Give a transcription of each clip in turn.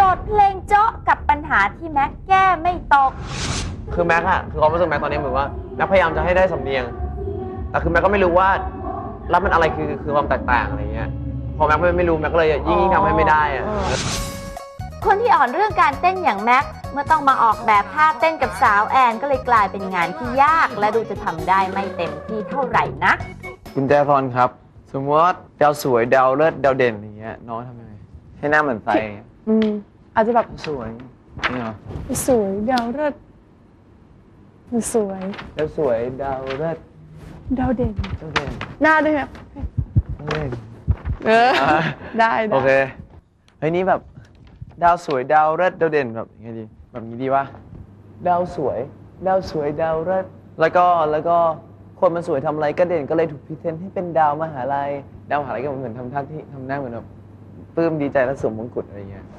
ทย์เพลงเจาะกับปัญหาที่แม็กแก้ไม่ตกคือแม็กอะคือความรู้สึกแม็กตอนนี้เหมือนว่าแม็กพยายามจะให้ได้สำเนียงแต่คือแม็กก็ไม่รู้ว่าแล้วมันอะไรคือความแตกต่างอะไรเงี้ยพอแม็กไม่รู้แม็กก็เลยยิ่งทำให้ไม่ได้อะคนที่อ่อนเรื่องการเต้นอย่างแม็กเมื่อต้องมาออกแบบท่าเต้นกับสาวแอนก็เลยกลายเป็นงานที่ยากและดูจะทำได้ไม่เต็มที่เท่าไหร่นักคุณแจซอนครับสมมติว่าดาวสวยดาวเลิศดาวเด่นอย่างเงี้ยน้องทำยังไงให้หน้าเหมือนไฟอาจจะแบบสวยนี่เหรอสวยดาวเลิศสวยดาวสวยดาวเลิศดาวเด่นหน้าด้วยครับได้โอเคเฮ้ยนี่แบบดาวสวยดาวเลิศดาวเด่นแบบยังไงดีแบบนี้ดีวะดาวสวยดาวเลิศแล้วก็คนมันสวยทำอะไรก็เด่นก็เลยถูกพิเศษให้เป็นดาวมหาลัยดาวมหาลัยก็เหมือนทำท่าที่ทำหน้าเหมือนแบบปลื้มดีใจแล้วสวมมงกุฎอะไรเงี้ย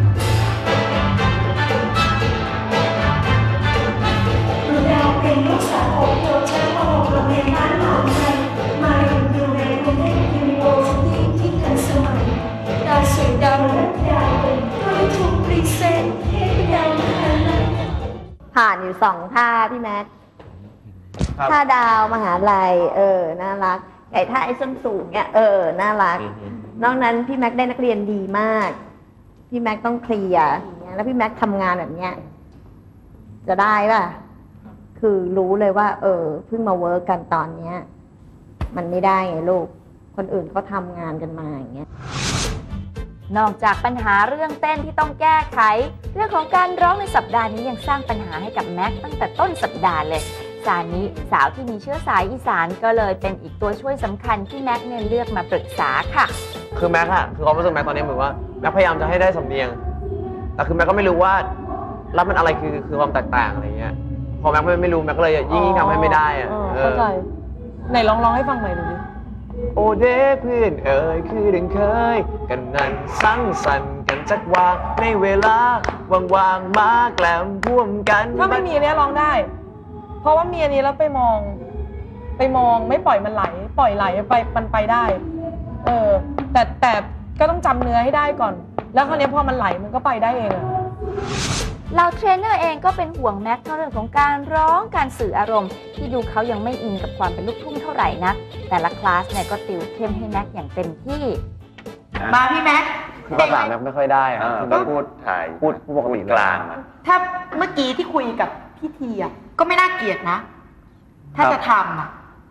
ดาวเป็นลูกสาวของโยชน์พ่อของเรียนบ้านหนองไทยมาอยู่ในกรุงเทพยูนิเวอร์ซิตี้ที่ทันสมัยดาวสวยดาวเลิศดาวเด่นก็เลยถูกพรีเซนต์ให้เป็นดาวมหาลัยผ่านอยู่2 ท่าพี่แม็กท่าดาวมหาลัยน่ารักไอ้ท่าไอ้ส้นสูงเนี่ยน่ารักนอกนั้นพี่แม็กได้นักเรียนดีมากพี่แม็กต้องเคลียร์แล้วพี่แม็กทำงานแบบเนี้ยจะได้ป่ะคือรู้เลยว่าเพิ่งมาเวิร์กกันตอนเนี้ยมันไม่ได้ไงลูกคนอื่นเขาทำงานกันมาอย่างเงี้ยนอกจากปัญหาเรื่องเต้นที่ต้องแก้ไขเรื่องของการร้องในสัปดาห์นี้ยังสร้างปัญหาให้กับแม็กตั้งแต่ต้นสัปดาห์เลยซานิสาวที่มีเชื้อสายอีสานก็เลยเป็นอีกตัวช่วยสำคัญที่แม็กเนี่ยเลือกมาปรึกษาค่ะคือแม็กอะคือความรู้สึกแม็กตอนนี้เหมือนว่าแม็กพยายามจะให้ได้สำเนียงแต่คือแม็กก็ไม่รู้ว่าแล้วมันอะไรคือความแตกต่างอะไรเงี้ยพอแม็กไม่รู้แม็กก็เลยยิ่งทำให้ไม่ได้อะเข้าใจไหนลองให้ฟังใหม่ดูดิโอเดเพื่อนคือดังเคยกันนั้นสังสรรค์กันจักว่าในเวลาว่างๆมาแกล้มพ่วมกันถ้าไม่มีอันนี้ร้องได้เพราะว่ามีอันนี้แล้วไปมองไม่ปล่อยมันไหลปล่อยไหลไปมันไปได้แต่ก็ต้องจำเนื้อให้ได้ก่อนแล้วคราวนี้พอมันไหลมันก็ไปได้เองเราเทรนเนอร์เองก็เป็นห่วงแม็กเรื่องของการร้องการสื่ออารมณ์ที่ดูเขายังไม่อินกับความเป็นลูกทุ่งเท่าไหร่นะแต่ละคลาสเนี่ยก็ติวเข้มให้แม็กอย่างเต็มที่มาพี่แม็กคือภาษาแม็กไม่ค่อยได้อะก็พูดปกติกลางถ้าเมื่อกี้ที่คุยกับพี่ทีอะก็ไม่น่าเกลียดนะถ้าจะทำอะ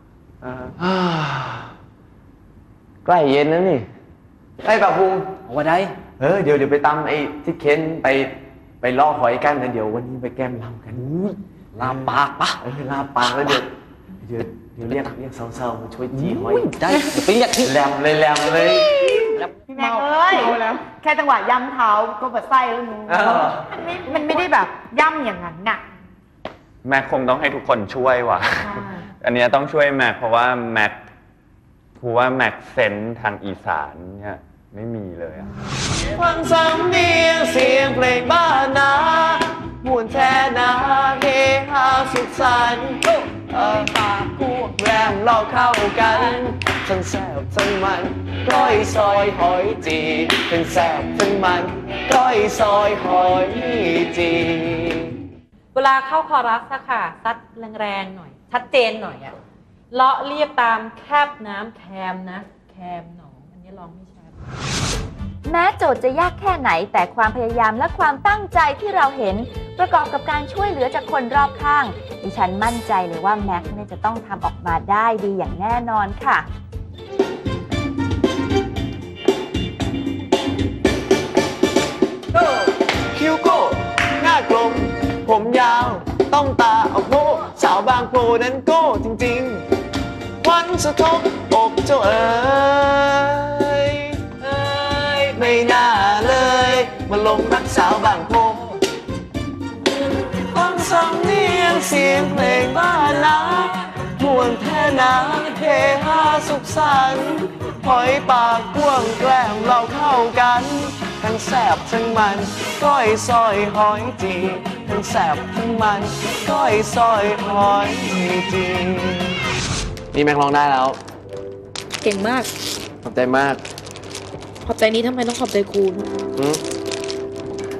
ใกล้เย็นแล้วนี่ไอ้ป่าพุงว่าได้เดี๋ยวไปตำไอ้ที่เค้นไปล่อหอยกันนะเดี๋ยววันนี้ไปแก้มลำกันลาปากปะลาปากแล้วเดี๋ยวเรียกสาวๆมาช่วยจีหอยได้ไปเรียกแหลมเลยพี่แม็กแค่จังหวะย่ำเท้าก็แบบไส้แล้วมึงมันไม่ได้แบบย่ำอย่างนั้นน่ะแม็กคงต้องให้ทุกคนช่วยว่ะอันนี้ต้องช่วยแม็กเพราะว่าแม็กเซนทางอีสานเนี่ยไม่มีเลยฟังสำเนียงเสียงเพลงบ้านนาหมุนแท้นาเฮฮาสุขสันต์ปากพวกแรมเราเข้ากันทั้งแซ่บทั้งมันก้อยซอยหอยจีทั้งแซ่บทั้งมันก้อยซอยหอยจีเวลาเข้าคอรัสอะค่ะซัดแรงๆหน่อยชัดเจนหน่อยอะเลาะเรียบตามแคบน้ำแคมนะแคมหนองอันนี้ลองไม่ชัดแม้โจทย์จะยากแค่ไหนแต่ความพยายามและความตั้งใจที่เราเห็นประกอบกับการช่วยเหลือจากคนรอบข้างดิฉันมั่นใจเลยว่าแม็กซ์จะต้องทำออกมาได้ดีอย่างแน่นอนค่ะคิ้วโก้หน้ากลมผมยาวต้องตาออกโบสาวบางโพนั้นโก้จริงๆวันสะทบอกเจ้าไม่น่าเลยมาลงรักสาวบางโพฟังสำเนียงเสียงเพลงบ้านนาหมวนแท่นาเฮฮาสุขสันต์หอยปากกว้างแกล้มเราเข้ากันทั้งแซ่บทั้งมันก้อยซอยหอยจีทั้งแซ่บทั้งมันก้อยซอยหอยจีนี่แม็กร้องได้แล้วเก่งมากขอบใจมากขอบใจนี้ทำไมต้องขอบใจครู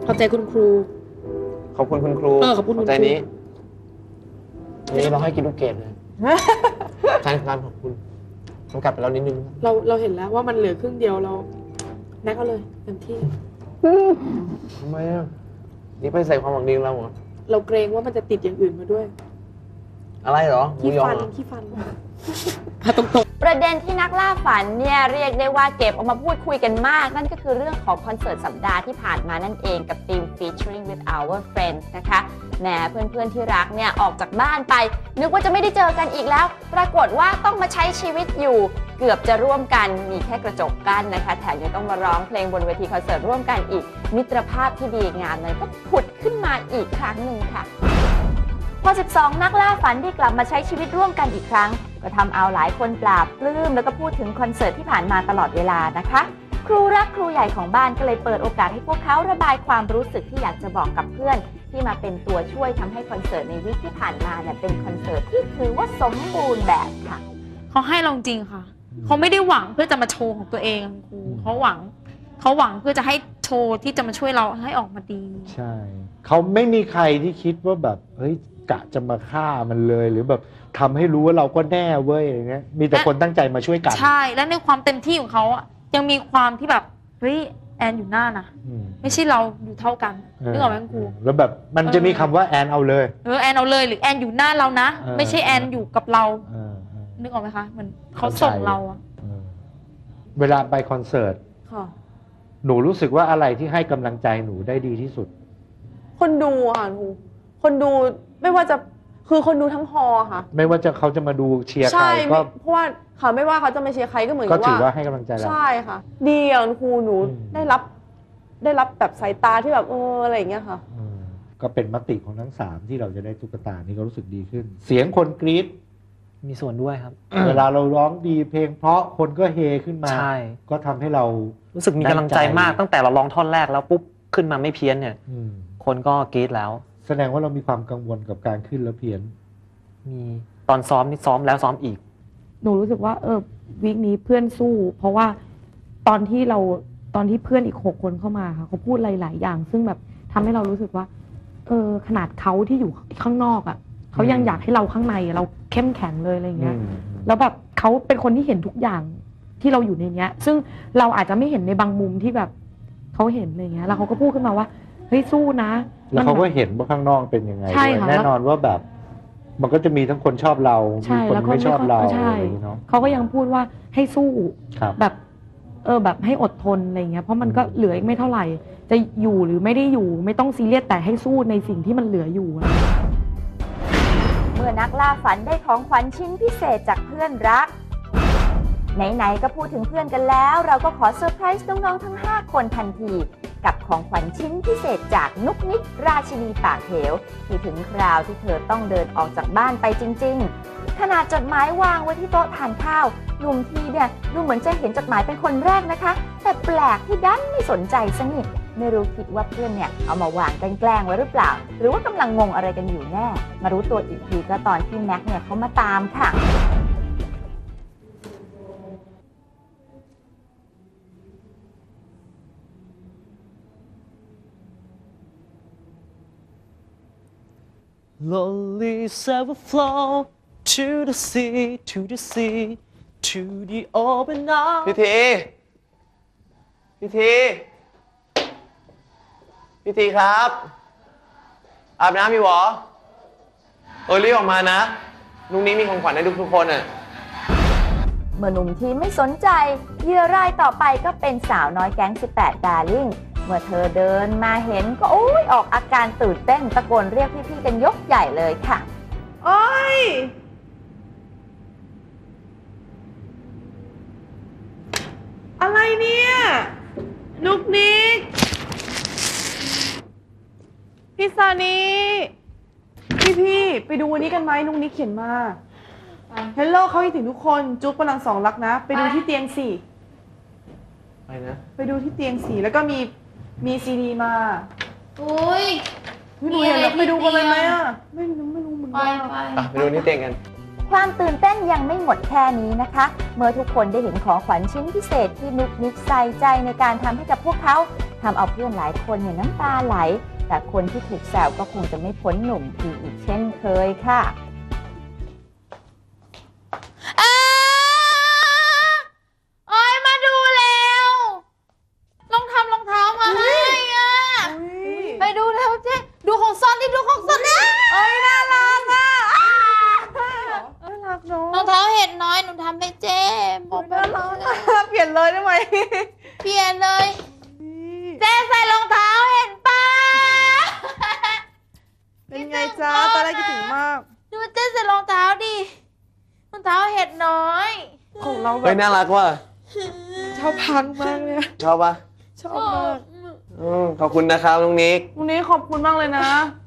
ขอบใจคุณครูขอบคุณคุณครูขอบคุณคุณครูใจนี้นี่เราให้กินลูกเกดเลยใช่ครับขอบคุณต้องกลับไปแล้วนิดนึงเราเห็นแล้วว่ามันเหลือครึ่งเดียวเราแม็กเอาเลยเต็มที่ทำไมอ่ะนี่ไปใส่ความหวังดีของเราเหรอเราเกรงว่ามันจะติดอย่างอื่นมาด้วยอะไรเหรอหมูขี้ยอฟันเหรอขี้ฟันตรงประเด็นที่นักล่าฝันเนี่ยเรียกได้ว่าเก็บออกมาพูดคุยกันมาก นั่นก็คือเรื่องของคอนเสิร์ตสัปดาห์ที่ผ่านมานั่นเองกับทีม featuring with our friends นะคะแหมเพื่อนๆที่รักเนี่ยออกจากบ้านไปนึกว่าจะไม่ได้เจอกันอีกแล้ว ปรากฏว่าต้องมาใช้ชีวิตอยู่เกือบจะร่วมกันมีแค่กระจกกั้นนะคะแถมยังต้องมาร้องเพลงบนเวทีคอนเสิร์ตร่วมกันอีกมิตรภาพที่ดีงามนั้นก็ผุดขึ้นมาอีกครั้งหนึ่งค่ะพอ 12 นักล่าฝันได้กลับมาใช้ชีวิตร่วมกันอีกครั้งก็ทำเอาหลายคนปลาบปลื้มแล้วก็พูดถึงคอนเสิร์ตที่ผ่านมาตลอดเวลานะคะครูรักครูใหญ่ของบ้านก็เลยเปิดโอกาสให้พวกเขาระบายความรู้สึกที่อยากจะบอกกับเพื่อนที่มาเป็นตัวช่วยทำให้คอนเสิร์ตในวีคที่ผ่านมาเนี่ยเป็นคอนเสิร์ตที่ถือว่าสมบูรณ์แบบค่ะเขาให้เราจริงค่ะเขาไม่ได้หวังเพื่อจะมาโชว์ของตัวเองครูเขาหวังเพื่อจะให้โชว์ที่จะมาช่วยเราให้ออกมาดีใช่เขาไม่มีใครที่คิดว่าแบบเฮ้ยกะจะมาฆ่ามันเลยหรือแบบทำให้รู้ว่าเราก็แน่เว้ยอะไรเงี้ยมีแต่คนตั้งใจมาช่วยกันใช่และในความเต็มที่ของเขาอ่ะยังมีความที่แบบเฮ้ยแอนอยู่หน้านะไม่ใช่เราอยู่เท่ากันนึกออกไหมครูแล้วแบบมันจะมีคำว่าแอนเอาเลยแอนเอาเลยหรือแอนอยู่หน้าเรานะไม่ใช่แอนอยู่กับเรานึกออกไหมคะเหมือนเขาส่งเราอะเวลาไปคอนเสิร์ตหนูรู้สึกว่าอะไรที่ให้กำลังใจหนูได้ดีที่สุดคนดูค่ะครูคนดูไม่ว่าจะคือคนดูทั้งฮอค่ะไม่ว่าจะเขาจะมาดูเชียร์ใครก็เพราะว่าค่ะไม่ว่าเขาจะมาเชียร์ใครก็เหมือนกับว่าก็ถือว่าให้กำลังใจเราใช่ค่ะดีอ่ะครูหนูได้รับแบบสายตาที่แบบอะไรอย่างเงี้ยค่ะก็เป็นมติของทั้ง3ที่เราจะได้ตุ๊กตานี่ก็รู้สึกดีขึ้นเสียงคนกรี๊ดมีส่วนด้วยครับเวลาเราร้องดีเพลงเพราะคนก็เฮขึ้นมาใช่ก็ทำให้เรารู้สึกมีกำลังใจมากตั้งแต่เราร้องท่อนแรกแล้วปุ๊บขึ้นมาไม่เพี้ยนเนี่ยคนก็กรี๊ดแล้วแสดงว่าเรามีความกังวลกับการขึ้นแล้วเพี้ยนมีตอนซ้อมนี่ซ้อมแล้วซ้อมอีกหนูรู้สึกว่าวีคนี้เพื่อนสู้เพราะว่าตอนที่เพื่อนอีก6 คนเข้ามาค่ะเขาพูดหลายๆอย่างซึ่งแบบทำให้เรารู้สึกว่าขนาดเขาที่อยู่ข้างนอกอ่ะเขายังอยากให้เราข้างในเราเข้มแข็งเลยอะไรเงี้ยแล้วแบบเขาเป็นคนที่เห็นทุกอย่างที่เราอยู่ในเนี้ยซึ่งเราอาจจะไม่เห็นในบางมุมที่แบบเขาเห็นอะไรเงี้ยแล้วเขาก็พูดขึ้นมาว่าเฮ้ยสู้นะแล้วเขาก็เห็นว่าข้างนอกเป็นยังไงแน่นอนว่าแบบมันก็จะมีทั้งคนชอบเรามีคนไม่ชอบเราเขาก็ยังพูดว่าให้สู้แบบแบบให้อดทนอะไรเงี้ยเพราะมันก็เหลืออีกไม่เท่าไหร่จะอยู่หรือไม่ได้อยู่ไม่ต้องซีเรียสแต่ให้สู้ในสิ่งที่มันเหลืออยู่เมื่อนักล่าฝันได้ของขวัญชิ้นพิเศษจากเพื่อนรักไหนๆก็พูดถึงเพื่อนกันแล้วเราก็ขอเซอร์ไพรส์น้องๆทั้ง5 คนทันทีกับของขวัญชิ้นพิเศษจากนุกนิกราชินีปากเหวที่ถึงคราวที่เธอต้องเดินออกจากบ้านไปจริงๆขนาดจดหมายวางไว้ที่โต๊ะทานข้าวหนุ่มทีเนี่ยดูเหมือนจะเห็นจดหมายเป็นคนแรกนะคะแต่แปลกที่ดันไม่สนใจซะนี่ไม่รู้คิดว่าเพื่อนเนี่ยเอามาวางแกล้งไว้หรือเปล่าหรือว่ากำลังงงอะไรกันอยู่แน่มารู้ตัวอีกทีก็ตอนที่แม็กเนี่ยเขามาตามค่ะ Lollies ever flow to the sea, to the sea, to the open arms. พิธีครับอาบน้ำมีหรอรีบออกมานะนุ๊กนี้มีของขวัญให้ทุกคนอ่ะเมื่อหนุ่มทีไม่สนใจเหยื่อรายต่อไปก็เป็นสาวน้อยแก๊ง18 ดาร์ลิ่งเมื่อเธอเดินมาเห็นก็ออกอาการตื่นเต้นตะโกนเรียกพี่ๆกันยกใหญ่เลยค่ะโอ๊ยอะไรเนี่ยนุกนิกพี่ซานีพี่ไปดูวันนี้กันไหมนุกนิกเขียนมาเฮลโลเขาให้ถึงทุกคนจุ๊บกำลัง2 รักนะไปดูที่เตียง4 ไปนะไปดูที่เตียง4แล้วก็มีซีดีมาโอ้ยหนูเห็นแล้วไปดูกันเลยไหมอ่ะไม่รู้เหมือนกันไปดูนี่เตียงกันความตื่นเต้นยังไม่หมดแค่นี้นะคะเมื่อทุกคนได้เห็นของขวัญชิ้นพิเศษที่นุกนิกใส่ใจในการทำให้กับพวกเขาทำเอาเพื่อนหลายคนเนี่ยน้ำตาไหล แต่คนที่ถูกแซวก็คงจะไม่พ้นหนุ่มพีอีกเช่นเคยค่ะโอ้ยมาดูแล้วลองทำรองเท้ามาให้อ่ะไปดูแล้วเจ๊ดูของซ่อนดิดูของซ่อนเนี่ยเอ้ยน่ารักอ่ะน่ารักเนาะรองเท้าเห็ดน้อยหนูทำให้เจ๊บอกไปน่ารักเปลี่ยนเลยได้ไหมเปลี่ยนเลย เจ๊ใส่รองเท้าเห็นปะเป็นไงจ๊ะตอนแรกคิดถึงมากดูเจ๊ใส่รองเท้าดิรองเท้าเห็ดน้อยของเราแบเฮ้ยบน่ารักว่ะชอบพังมากเลยชอบปะชอบมากขอบคุณนะครับน้องนิกวันนี้ขอบคุณมากเลยนะ